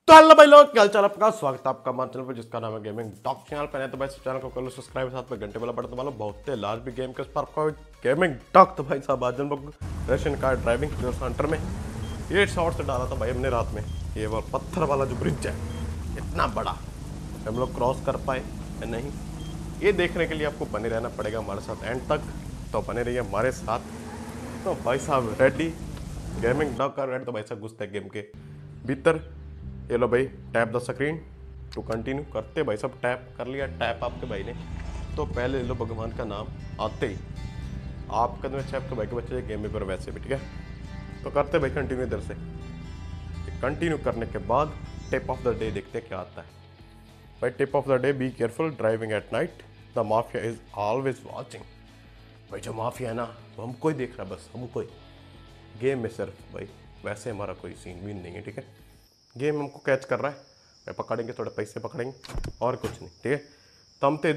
तो हेलो भाई लोग, क्या हाल चाल आपका। स्वागत है आपका हमारे चैनल पर जिसका नाम है गेमिंग डॉग चैनल पर। तो भाई चैनल को कर लो सब्सक्राइब, साथ में घंटे वाला बटन दबा लो। बहुत ही लास्ट भी गेम के उस पर आपका गेमिंग डॉग। तो भाई साहब आज हम लोग रशियन कार ड्राइविंग सेंटर में ये शॉर्ट से डाला था भाई हमने रात में। ये वो पत्थर वाला जो ब्रिज है इतना बड़ा, हम लोग क्रॉस कर पाए या नहीं, ये देखने के लिए आपको बने रहना पड़ेगा हमारे साथ एंड तक। तो बने रहिए हमारे साथ। तो भाई साहब रेडी, गेमिंग डॉग का रेड। तो भाई साहब घुसते गेम के भीतर। ये लो भाई, tap the screen to continue करते भाई सब। टैप कर लिया, टैप आपके भाई ने। तो पहले ले लो भगवान का नाम, आते ही आपका तो अच्छा आपके भाई के बच्चे गेम में पर वैसे भी ठीक है। तो करते भाई कंटिन्यू इधर से। कंटिन्यू करने के बाद टिप ऑफ द डे देखते क्या आता है भाई। Tip of the day, be careful driving at night, the mafia is always watching. भाई जो माफिया है ना वो हमको ही देख रहा है, बस हमको ही। गेम में सिर्फ भाई, वैसे हमारा कोई सीन भी नहीं है ठीक है। गेम हमको कैच कर रहा है भाई, पकड़ेंगे थोड़े पैसे पकड़ेंगे और कुछ नहीं ठीक है। तो हम तो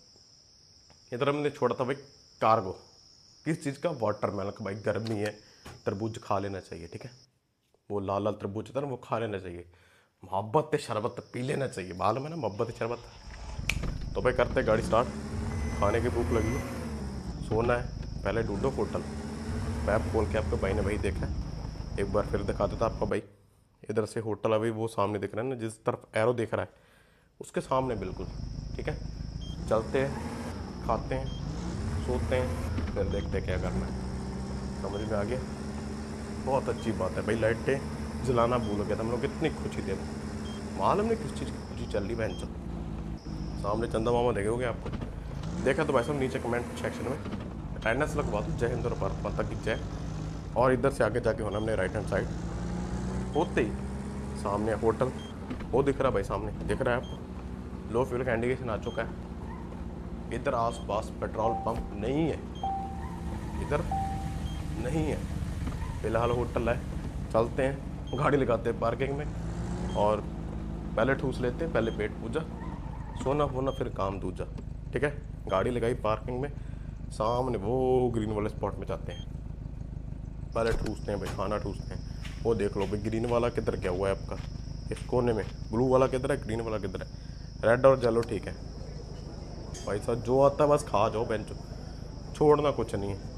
इधर हमने छोड़ा था भाई कार्गो। किस चीज़ का? वाटरमेलन का। भाई गर्मी है, तरबूज खा लेना चाहिए ठीक है। वो लाल लाल तरबूज होता है ना, वो खा लेना चाहिए। मोहब्बत शरबत पी लेना चाहिए, मालूम है ना, मोहब्बत शरबत। तो भाई करते गाड़ी स्टार्ट। खाने की भूख लगी है, सोना है, पहले ढूंढो होटल। मैप खोल के आपके भाई ने भाई देखा है, एक बार फिर दिखा देता आपका भाई। इधर से होटल अभी वो सामने दिख रहा है ना, जिस तरफ एरो दिख रहा है उसके सामने बिल्कुल ठीक है। चलते हैं, खाते हैं, सोते हैं, फिर देखते हैं क्या करना है। समझ में आ गया? बहुत अच्छी बात है भाई। लाइटें जलाना भूल गया था हम लोग, कितनी खुशी थे। मालूम नहीं किस चीज़ की खुशी चल रही बहन। चल सामने चंदा मामा देखे होगे आपको, देखा तो भाई साहब नीचे कमेंट सेक्शन में अटेंडेंस लगवा दो। जय हिंद और भारत माता की जय। और इधर से आगे जाके होना हमने राइट हैंड साइड, होते ही सामने होटल वो दिख रहा है भाई, सामने दिख रहा है आपको। लो फ्यूल का इंडिकेशन आ चुका है। इधर आसपास पेट्रोल पंप नहीं है, इधर नहीं है फिलहाल। होटल है, चलते हैं गाड़ी लगाते हैं पार्किंग में और पहले ठूस लेते हैं। पहले पेट पूजा, सोना फोना फिर काम दूजा ठीक है। गाड़ी लगाई पार्किंग में, सामने वो ग्रीन वाले स्पॉट में जाते हैं। पहले ठूसते हैं भाई, खाना ठूसते हैं। वो देख लो भाई, ग्रीन वाला किधर गया हुआ है आपका, इस कोने में। ब्लू वाला किधर है, ग्रीन वाला किधर है, रेड और येलो ठीक है भाई साहब। जो आता है बस खा जाओ बेंचो, छोड़ना कुछ नहीं है।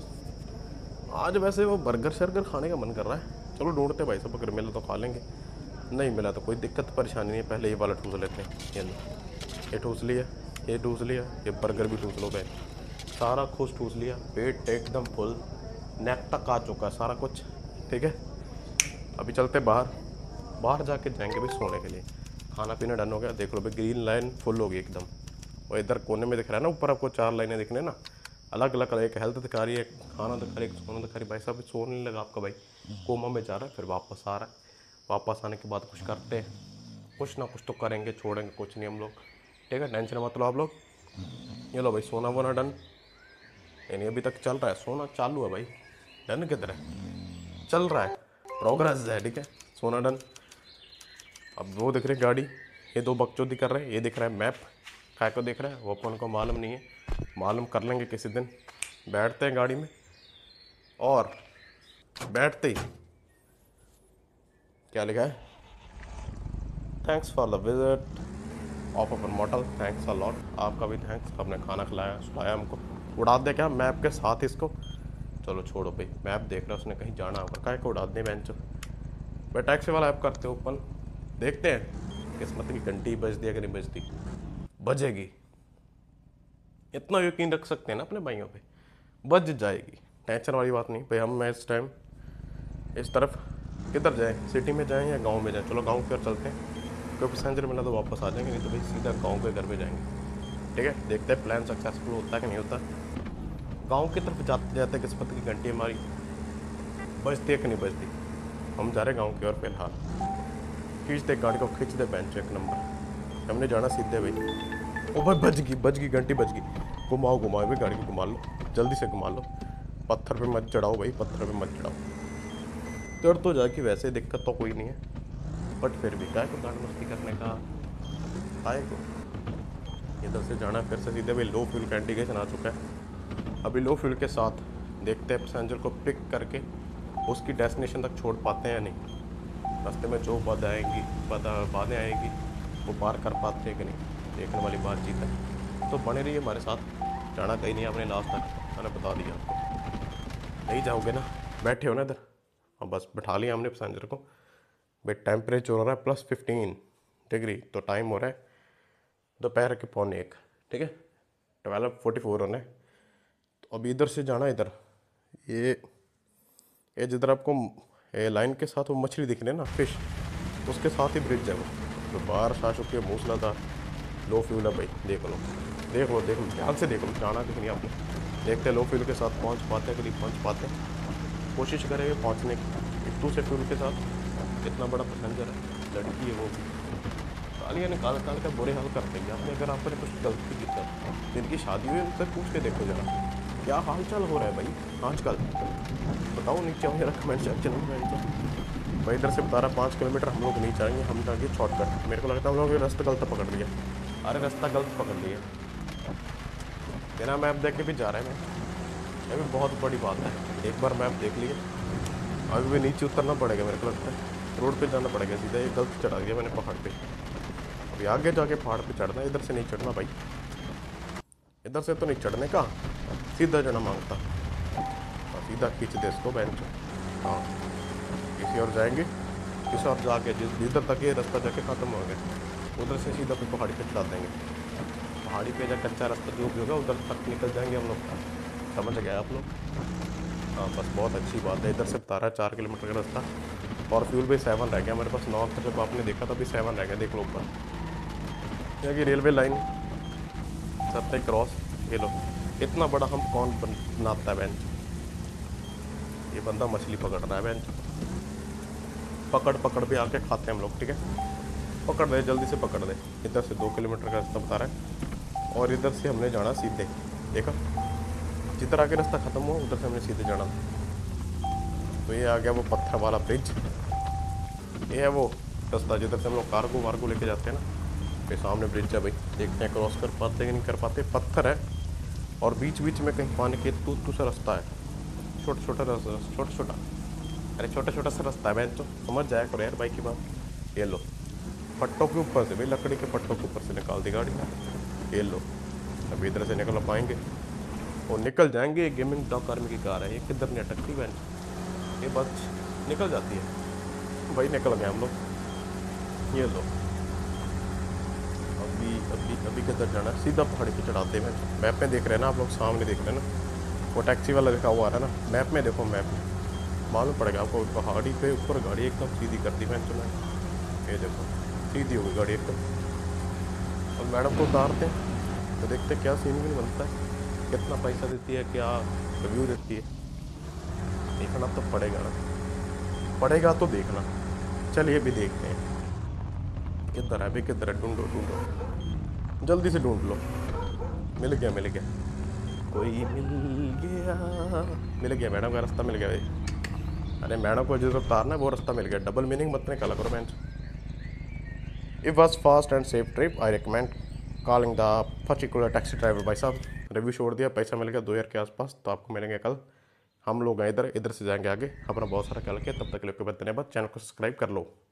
आज वैसे वो बर्गर शर्गर खाने का मन कर रहा है, चलो ढूंढते भाई साहब, अगर मिला तो खा लेंगे, नहीं मिला तो कोई दिक्कत परेशानी नहीं है। पहले ये वाला ठूस लेते हैं। ये ठूस लिया, ये ठूस लिया, ये बर्गर भी ठूस लो भाई। सारा कुछ ठूस लिया, पेट एकदम फुल, नेक तक आ चुका है सारा कुछ ठीक है। अभी चलते बाहर जाके जाएंगे भाई सोने के लिए। खाना पीना डन हो गया, देख लो भाई ग्रीन लाइन फुल होगी एकदम। और इधर कोने में दिख रहा है ना, ऊपर आपको 4 लाइनें दिख रही है ना, अलग अलग। एक हेल्थ दिखा रही है, एक खाना दिखा रही है, एक सोना दिखा रही है। भाई साहब सोने लगा आपका भाई, कोमा में जा रहा है, फिर वापस आ रहा है। वापस आने के बाद कुछ करते हैं, कुछ ना कुछ तो करेंगे, छोड़ेंगे कुछ नहीं हम लोग ठीक है। टेंशन मत लो आप लोग। ये लो भाई सोना वोना डन, यानी अभी तक चल रहा है, सोना चालू है भाई। डन किधर है, चल रहा है, प्रोग्रेस है ठीक है। सोना डन। अब वो दिख रही गाड़ी, ये 2 बकचोदी कर रहे हैं। ये दिख रहा है मैप, काय को दिख रहा है वो अपन को मालूम नहीं है, मालूम कर लेंगे किसी दिन। बैठते हैं गाड़ी में और बैठते ही क्या लिखा है, thanks for the visit of our motel. Thanks a lot, आपका भी थैंक्स, आपने खाना खिलाया सुलाया हमको। उड़ा दे क्या मैप के साथ इसको? चलो छोड़ो भाई, मैप देख रहा है उसने कहीं जाना होगा, काय को उड़ा दे बेंचो। भाई टैक्सी वाला ऐप करते ओपन, देखते हैं किस्मत की घंटी बजती है कि नहीं बजती। बजेगी, इतना यकीन रख सकते हैं ना अपने भाइयों पे, बज जाएगी, टेंशन वाली बात नहीं भाई। हम इस टाइम इस तरफ किधर जाएं, सिटी में जाएं या गांव में जाएं? चलो गांव की ओर चलते हैं, कोई पैसेंजर मिला तो वापस आ जाएंगे, नहीं तो भाई सीधा गांव के घर पे जाएंगे ठीक है। देखते हैं प्लान सक्सेसफुल होता है कि नहीं होता। गांव की तरफ जाते जाते किस्मत की घंटी हमारी बजती है कि नहीं बजती। हम जा रहे हैं गाँव की ओर फिलहाल। खींच दे गाड़ी को, खींच दे बेंच, एक नंबर। हमने जाना सीधे भाई। ओ भाई बज गई घंटी बज गई। घुमाओ भाई, गाड़ी को घुमा लो, जल्दी से घुमा लो। पत्थर पे मत चढ़ाओ भाई, पत्थर पे मत चढ़ाओ। चढ़ तो जाके वैसे दिक्कत तो कोई नहीं है, बट फिर भी क्या है, तो गाड़ी मस्ती करने का आए को। इधर से जाना फिर से सीधे भाई। लो फ्यूल का इंडिकेशन आ चुका है। अभी लो फ्यूल के साथ देखते हैं पैसेंजर को पिक करके उसकी डेस्टिनेशन तक छोड़ पाते हैं या नहीं। रास्ते में जो बाधाएँ आएंगी वो पार कर पाते हैं कि नहीं, देखने वाली बातचीत है। तो बने रहिए हमारे साथ, जाना कहीं नहीं आपने लास्ट तक, मैंने बता दिया आपको। नहीं जाओगे ना, बैठे हो ना इधर, और बस बैठा लिया हमने पैसेंजर को। भाई टेम्परेचर हो रहा है +15 डिग्री, तो टाइम हो रहा है दोपहर के 12:45, ठीक है, 12:44 होने। तो अभी इधर से जाना, इधर ये जिधर आपको लाइन के साथ वो मछली दिख रही है ना, फिश, उसके साथ ही ब्रिज है वो। तो बारिश आ चुकी है मूसलाधार, लो फ्यूल है भाई, देख लो ध्यान से देख लो, जाना कहीं नहीं आपने। देखते लो फ्यूल के साथ पहुंच पाते हैं कि नहीं पहुंच पाते, कोशिश करेंगे पहुंचने की। एक दूसरे फ्यूल के साथ, इतना बड़ा पैसेंजर है, लड़की है वो भी, गालियाँ निकाल कर बुरे हाल कर देंगे आपने अगर आपने कुछ गलती की। तब जिनकी शादी हुई उनसे पूछ के देखो जरा क्या हाल चाल हो रहा है भाई आजकल, बताओ नीचे मेरा कमेंट सेक्शन में। भाई इधर से बता रहा 5 किलोमीटर हम लोग नहीं जाएंगे, हम जाएंगे शॉर्टकट। मेरे को लगता है हम लोग ये रास्ता गलत पकड़ लिया। अरे रास्ता गलत पकड़ लिया, बिना मैप देख के भी जा रहे हैं मैं, ये भी बहुत बड़ी बात है। एक बार मैप देख लिए, अभी भी नीचे उतरना पड़ेगा मेरे को लगता है, रोड पे जाना पड़ेगा सीधा। ये गलत चढ़ा दिया मैंने पहाड़ पे, अभी आगे जाके पहाड़ पे चढ़ना है, इधर से नहीं चढ़ना भाई, इधर से तो नहीं चढ़ने का, सीधा जाना मांगता, और सीधा खींच दे इसको बेंच। हाँ किसी और जाएंगे, किसी और जाके जिधर तक ये रास्ता जाके ख़त्म हो गया, उधर से सीधा पे पहाड़ी पे चला देंगे। पहाड़ी पे जा कच्चा रास्ता जो भी होगा उधर तक निकल जाएंगे हम लोग, समझ गए आप लोग। हाँ बस बहुत अच्छी बात है। इधर से बता रहा है 4 किलोमीटर का रास्ता, और फ्यूल भी 7 रह गया मेरे पास। 9 था जब आपने देखा था, अभी 7 रह गया, देख लो ऊपर। यहाँ की रेलवे लाइन सत्य क्रॉस, ये लो, इतना बड़ा हम कौन बनाता है बेंच। ये बंदा मछली पकड़ रहा है बेंच, पकड़ भी आके खाते हैं हम लोग, ठीक है, पकड़ दे जल्दी से पकड़ दे। इधर से 2 किलोमीटर का रास्ता बता रहा है, और इधर से हमने जाना सीधे, देखा जिधर आके रास्ता ख़त्म हुआ उधर से हमने सीधे जाना। तो ये आ गया वो पत्थर वाला ब्रिज, ये है वो रास्ता जिधर से हम लोग कार्गो वार्गो लेके जाते हैं ना। फिर सामने ब्रिज है भाई, देखते हैं क्रॉस कर पाते हैं कि नहीं कर पाते। पत्थर है और बीच बीच में कहीं पानी के तू सा रास्ता है, छोटा छोटा सा रास्ता है मैं तो, समझ जाया करो यार बाइक की बात। ये लो पट्टों के ऊपर से भाई, लकड़ी के पट्टों के ऊपर से निकाल दी गाड़ी, ये लो। अभी इधर से निकल पाएंगे और निकल जाएंगे। गेमिंग डॉग आर्मी की कार है, ये किधर नहीं अटकती वैन, ये बस निकल जाती है भाई। निकल गए हम लोग, ये लो। अभी किधर जाना है, सीधा पहाड़ी पे चढ़ाते हैं। मैप में देख रहे हैं ना आप लोग, सामने देख रहे हैं ना वो टैक्सी वाला लिखा हुआ है ना, मैप में देखो, मैप में मालूम पड़ेगा आपको। पहाड़ी पे ऊपर गाड़ी एकदम सीधी कर दी मैं चुना, ये देखो सीधी हो गई गाड़ी एकदम। और मैडम को उतारते हैं तो देखते क्या सीन भी बनता है, कितना पैसा देती है, क्या रिव्यू देती है, देखना तो पड़ेगा ना, पड़ेगा तो देखना। चलिए भी देखते हैं किधर है, अभी किधर है, ढूंढो जल्दी से ढूंढ लो। मिल गया कोई मिल गया मैडम का रास्ता मिल गया भाई। अरे मैडम को जो उतारना है वो रास्ता मिल गया, डबल मीनिंग मत निकाला करो bench. It was fast and safe trip, I recommend calling the particular taxi driver. भाई साहब रिव्यू छोड़ दिया, पैसा मिल गया 2000 के आसपास। तो आपको मिलेंगे कल, हम लोग हैं इधर से जाएंगे आगे, अपना बहुत सारा कल किया। तब तक के लिए धन्यवाद, चैनल को सब्सक्राइब कर लो।